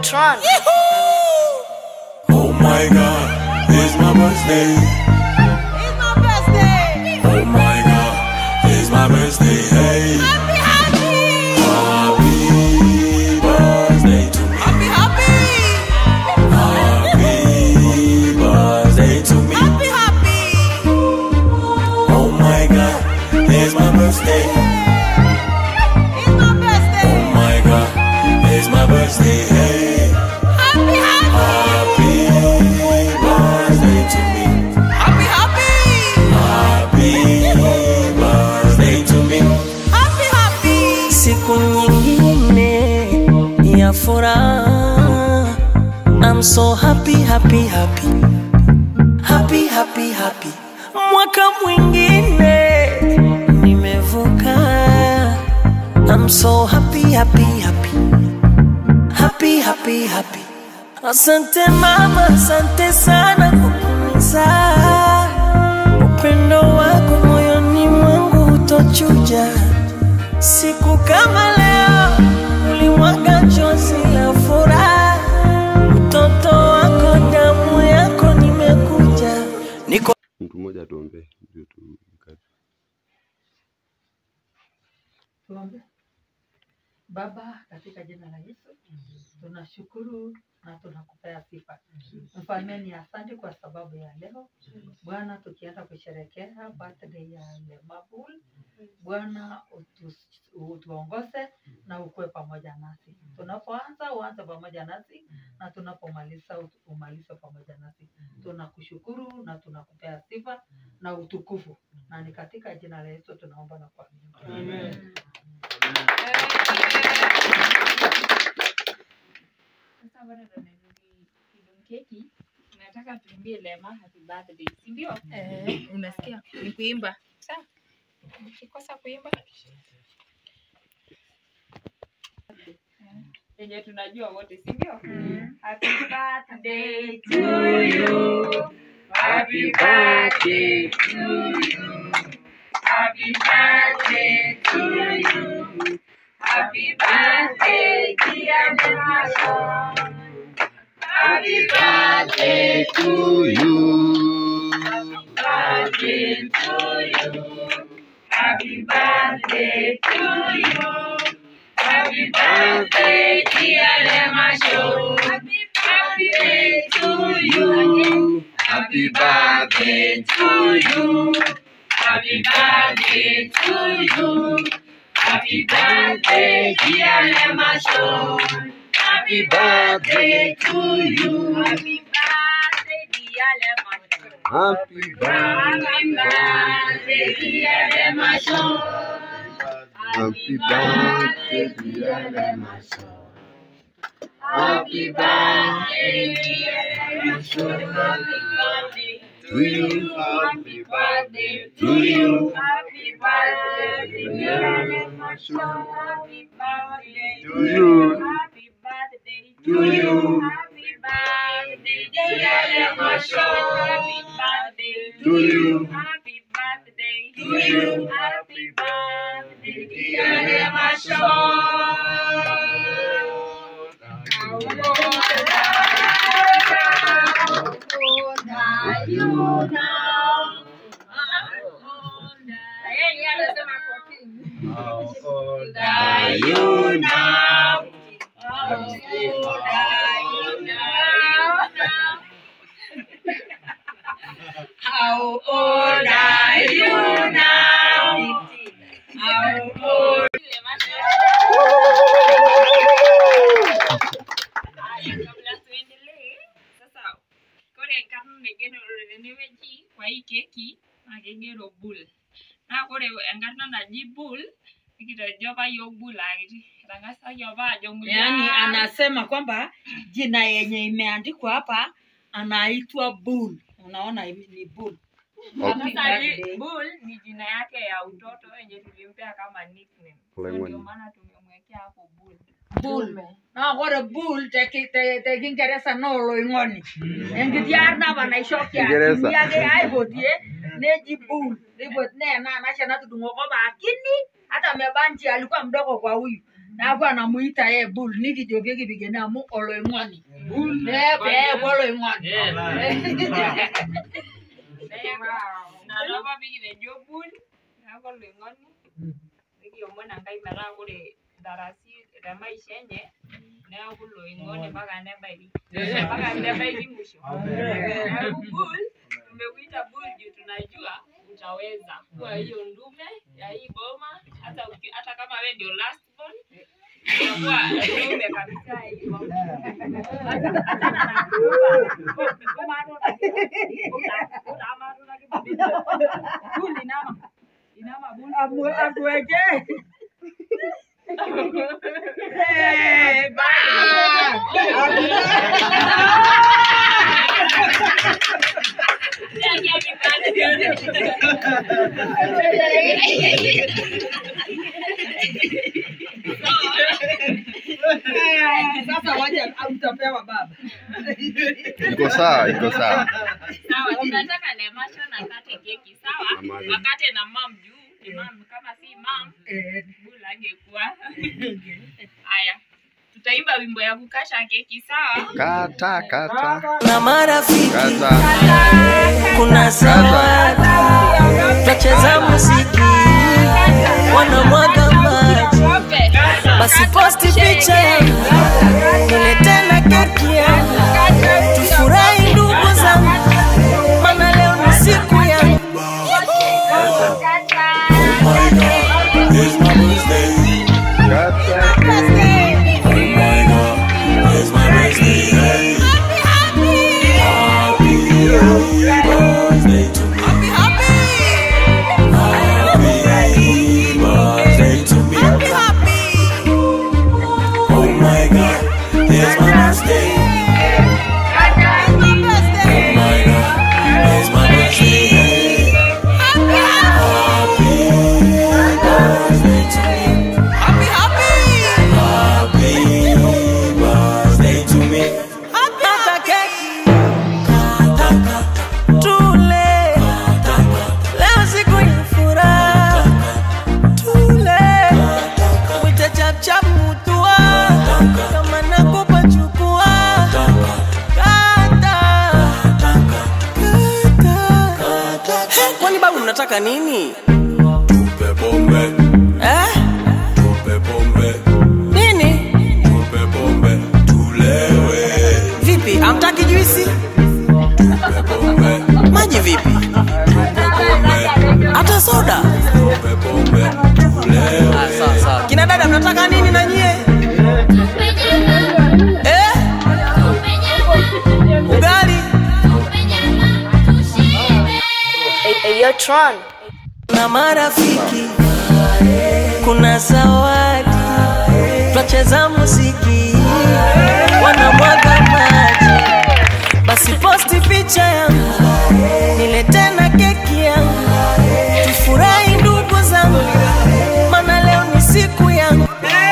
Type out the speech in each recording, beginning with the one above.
Tron. Oh my God, it's my birthday. It's my birthday. Oh my God, it's my birthday. Hey. Happy, happy. Happy birthday to me. Happy, happy. Happy birthday to me. Happy, happy. Oh my God, it's my birthday. It's my birthday. Oh my God, it's my birthday. Hey. Happy, happy. Happy birthday to me. Happy, happy. Happy birthday to me. Happy, happy. Siku nyingine ya furaha. I'm so happy, happy, happy. Happy, happy, happy. Mwaka mwingine nimevuka. I'm so happy, happy, happy. Happy, happy, happy. Asante mama, asante sana kwa kunizaa. Upendo wako moyoni mwangu utochuja. Siku kama leo ulimwaga chozi la furaha. Mtoto wako damu yako nimekuja. Niko Mtu mmoja tuombe ndio tukate. Tuombe. Baba, katika jina la Yesu, tunashukuru na tunakupea sifa. Mfalme, ni asante kwa sababu ya leo. Bwana, tukienda kusherehekea birthday ya Lemabul, Bwana utuongoze na ukue pamoja nasi. Tunapoanza uanze pamoja nasi, na tunapomaliza umalize pamoja nasi. Tunakushukuru na tunakupea sifa na utukufu. Na ni katika jina la Yesu tunaomba na kuamini. Amen. Sasa bado tunarudi keki. Nataka tuimbie Lema happy birthday. Si ndio? Unasikia? Ni kuimba. Sawa. Ukikosa kuimba yenye tunajua wote, si ndio? Happy birthday to you. Happy birthday to you. Happy birthday to you. Happy birthday, dear Marshall. Happy birthday to you. Happy birthday to you. Happy birthday to you. Happy birthday, dear Marshall. Happy birthday to you. Happy birthday to you. Happy birthday to you. Happy birthday, dear Marshall. Happy birthday to you. Happy birthday, dear Marshall. Happy birthday, dear Marshall. Happy birthday, dear Marshall. Happy birthday, dear Marshall. Happy birthday to you. Happy birthday to you. Happy birthday, dear Marshall. Happy birthday to you. Happy birthday to you. Happy birthday, dear Marshall. Happy birthday to you. Happy birthday to you. Happy birthday, dear Marshall. You now. How old are you now? How old are you now? How old are you now? How old? Kabla tuendelee sasa, kore kama megeno reneweji kwa hii keki agegero bull na kore engarna na bull ikitajoba yo bull agiti rangasa yoba jongu. Yaani anasema kwamba jina yenye imeandikwa hapa anaitwa Bull. Unaona ni Bull. Sasa bull ni jina yake ya utoto yenye tulimpea kama nickname. Ndio maana tumemwekea hapo bull. Bull. Na gore bull te Kiingereza no loingoni. Engidiar na bana shoki ya. Yake ai bodie neji bull. Ndipo na chana tudungo kwa bakini hata mebanji alikuwa mdogo kwa huyu. Na kwa anamuita yeye bull niki joge kibigena mu oloimwani. Bull ne oloimwani. Na roba bigi de jo bull na ko lengoni. Niki omona ngai mara kule darasi la maisha yenye na ko loingoni mpaka nebaili. Mpaka nebaili mwisho. Bull tumekuita bull juu tunajua utaweza kuwa hiyo ndume ya hii boma hata kama wewe ndio last born utakuwa ndume kabisa hiyo. Bull inama bull Akuweke. Sasa waje utapewa baba. Iko sawa, iko sawa. Sawa, tunataka Lemasho na kate keki, sawa? Wakate na mom juu, mom kama si mom, Bull angekuwa. Haya. Tutaimba wimbo ya kukasha keki, sawa? Kata. Na marafiki Kata. kuna zawadi, tutacheza muziki, wanamwaga maji, basi posti picha yangu, nilete na keki yangu, tufurahi ndugu zangu, maana leo ni siku yangu. It's my birthday. Kata. Oh my God, it's my birthday. Hey. Happy birthday to me. Happy birthday to me. Oh my God, it's my birthday. Oh my God, it's my birthday. Hey. Happy birthday to me. Happy birthday to me. Kata keki, tule, leo siku ya furaha, tule, wite chap chap mutua, kama nakupa chukua, kata. Kwani babu mnataka nini? Tupe pombe, tupe pombe, Nini? tupe pombe, tulewe. Vipi, hamtaki juisi? Tupe pombe, Maji vipi? tupe pombe, Hata soda? tupe pombe, tulewe. Sawa. Kina dada mnataka nini na nyie? Ugali? Na marafiki kuna zawadi, tutacheza muziki, wanamwaga maji, basi posti picha yangu, nilete na keki yangu, tufurahi ndugu zangu, maana leo ni siku yangu.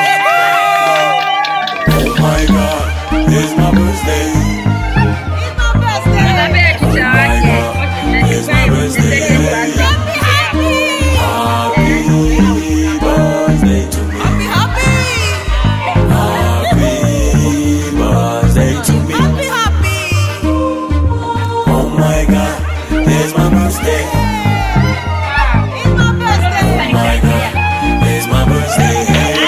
Oh my God, it's my birthday. Oh my God, it's my birthday. Happy birthday to me. Happy birthday to me. Oh my God, it's my birthday. Oh my God, it's my birthday.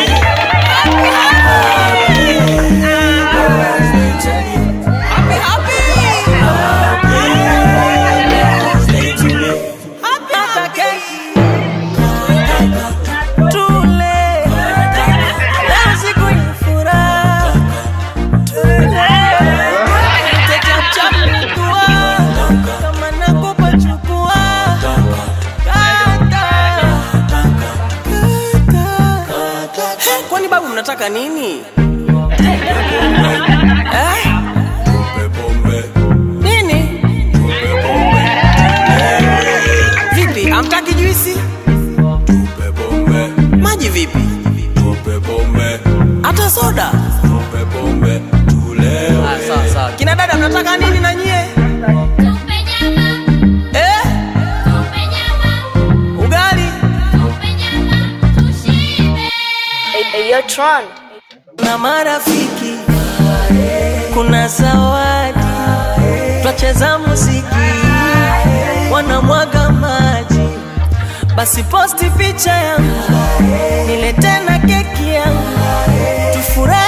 Kata keki, tule, leo siku ya furaha, tule, wite chap chap mutua, kama nakupa chukua, kata. Kwani babu mnataka nini? Tupe pombe, Nini? tupe pombe, Vipi, hamtaki juisi? tupe pombe, Maji vipi? tupe pombe, Hata soda? tupe pombe, tulewe. Sawa. Kina dada mnataka nini na nyie? Ugali? Tron. Na marafiki, kuna zawadi, twacheza muziki, wanamwaga maji. Basi posti picha yangu, nilete na keki yangu, tufurahi.